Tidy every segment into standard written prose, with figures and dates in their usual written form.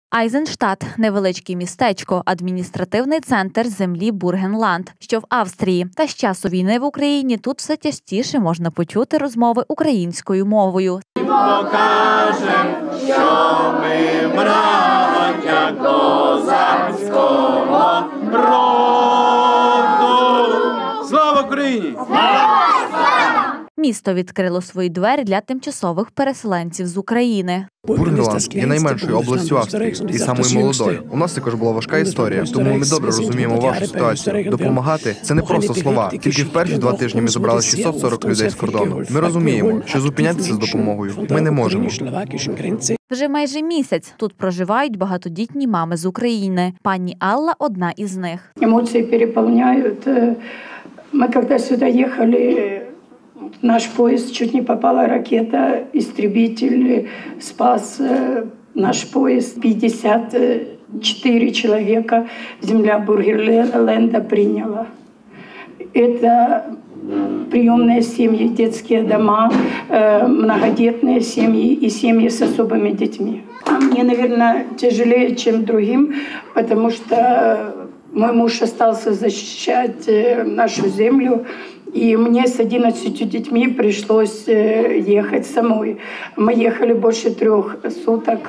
Айзенштадт – невеличке містечко, адміністративний центр землі Бургенланд, що в Австрії. Та з часу війни в Україні тут все частіше можна почути розмови українською мовою. Покажем, що ми браття козацького роду. Слава Україні! Місто відкрило свої двері для тимчасових переселенців з України. Бургенланд є найменшою областю Австрії і самою молодою. У нас також була важка історія, тому ми добре розуміємо вашу ситуацію. Допомагати – це не просто слова. Тільки в перші 2 тижні ми забрали 640 людей з кордону. Ми розуміємо, що зупинятися з допомогою ми не можемо. Вже майже місяць тут проживають багатодітні мами з України. Пані Алла – одна із них. Емоції переповняють. Ми, коли сюди їхали, в наш поезд чуть не попала ракета, истребитель спас наш поезд. 54 человека земля Бургенланда приняла. Это приемные семьи, детские дома, многодетные семьи и семьи с особыми детьми. А мне, наверное, тяжелее, чем другим, потому что мой муж остался защищать нашу землю. И мне с 11 детьми пришлось ехать самой. Мы ехали больше 3 суток.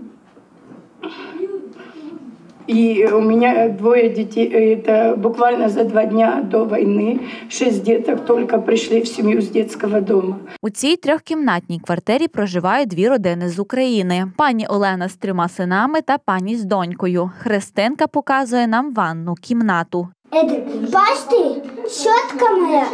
И у меня 2 детей, это буквально за 2 дня до войны, 6 деток только пришли в семью с детского дома. У цій 3-кімнатній квартирі проживають 2 родини з України. Пані Олена з 3 синами та пані з донькою. Христинка показує нам ванну кімнату. Бачите, щотка моя,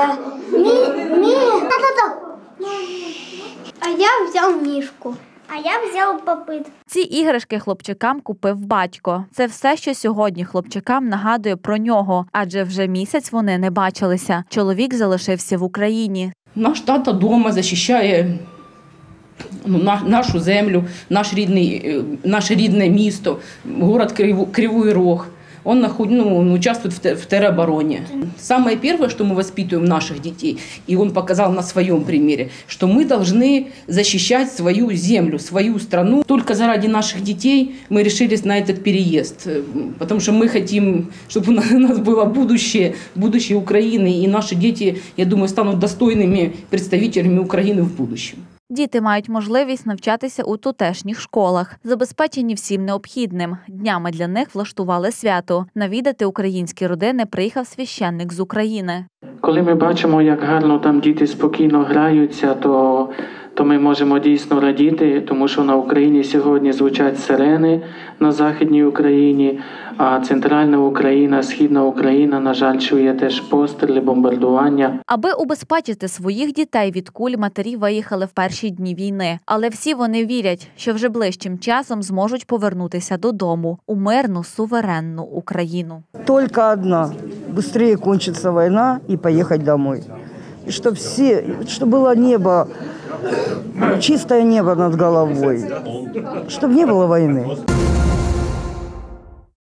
А я взяв мішку. А я взяв попит. Ці іграшки хлопчикам купив батько. Це все, що сьогодні хлопчикам нагадує про нього, адже вже місяць вони не бачилися. Чоловік залишився в Україні. Наш тато вдома захищає нашу землю, наше рідне місто, город Кривий Рог. Он участвует в теробороне. Самое первое, что мы воспитываем наших детей, и он показал на своем примере, что мы должны защищать свою землю, свою страну. Только заради наших детей мы решились на этот переезд, потому что мы хотим, чтобы у нас было будущее Украины, и наши дети, я думаю, станут достойными представителями Украины в будущем. Діти мають можливість навчатися у тутешніх школах, забезпечені всім необхідним. Днями для них влаштували свято. Навідати українські родини приїхав священник з України. Коли ми бачимо, як гарно там діти спокійно граються, то ми можемо дійсно радіти, тому що на Україні сьогодні звучать сирени на Західній Україні, а центральна Україна, Східна Україна, на жаль, чує теж постріли, бомбардування. Аби убезпечити своїх дітей від куль, матері виїхали в перші дні війни. Але всі вони вірять, що вже ближчим часом зможуть повернутися додому у мирну, суверенну Україну. Тільки одна – швидше кончиться війна і поїхати домой. І щоб було небо, чистое небо над головой, чтобы не было войны.